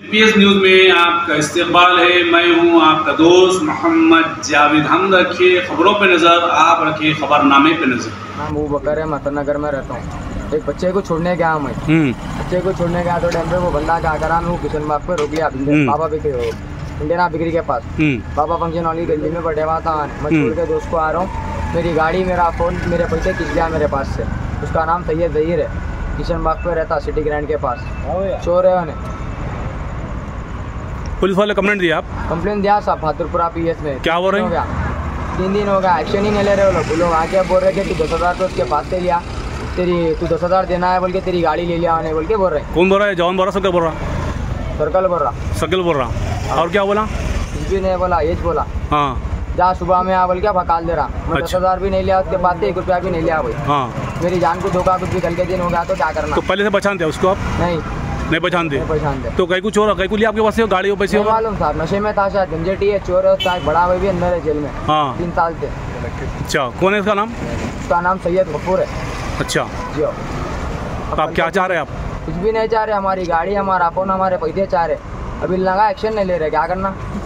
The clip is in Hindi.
पीएस न्यूज़ में आपका इस्तकबाल है। मैं हूं आपका दोस्त मोहम्मद जावेद। हम रखिए खबरों पे नज़र, आप रखिए खबरनामे पे नज़र। नाम अबू बकर है, मतनगर में रहता हूँ। एक बच्चे को छोड़ने गया मैं, बच्चे को छोड़ने गया तो टाइम पे वो बंदा क्या करा, मैं वो किशन बाग पे रोक लिया बाबा बिक्री हो इंडियना बिक्री के पास। बाबा फंक्शन वाली गली में बैठे हुआ था। मैं छोड़ के दोस्त को आ रहा हूँ, मेरी गाड़ी मेरा फ़ोन मेरे पैसे खींच लिया मेरे पास से। उसका नाम सैयद ज़हीर है, किशन बाग पे रहता, सिटी ग्रैंड के पास। चोर है उन्हें। पुलिस वाले कंप्लेंट दिया? आप कंप्लेंट दिया साहब बहादुरपुरा पीएस में। क्या बोल रहे हैं? 3 दिन हो गया, एक्शन ही नहीं ले रहे वो लोग। आके बोल रहे कि तू 10,000 तो उसके पास से लिया, तू 10,000 देना है बोल के तेरी गाड़ी ले लिया उन्हें बोल के बोल रहे हैं। कौन बोल रहा है? जवान बोल रहा, सर्कल बोल रहा? सर्कल बोल रहा। सर्कल बोल रहा। और क्या बोला? कुछ भी नहीं बोला, ये बोला हाँ जा सुबह में आ बोल के भकाल दे रहा। मैं 10,000 भी नहीं लिया उसके पास से, 1 रुपया भी नहीं लिया भाई। हाँ, मेरी जान को धोखा, कुछ भी कल के दिन हो गया तो क्या करना। तो पहले से पहचानते हैं उसको आप? नहीं पहचानते। तो कई कुछ चोर, कई कुछ लिया आपके पास से गाड़ी और पैसे? मालूम साहब, नशे में था शायद, झंझटी है, चोर है, बड़ा भाई भी अंदर है जेल में। हाँ 3 साल से। अच्छा, कौन है इसका नाम? उसका नाम सैयद गफूर है। अच्छा, जी। तो आप क्या चाह रहे हैं? आप कुछ भी नहीं चाह रहे, हमारी गाड़ी, हमारा फोन, हमारे पैसे चाह रहे। अभी लगा एक्शन नहीं ले रहे, क्या करना।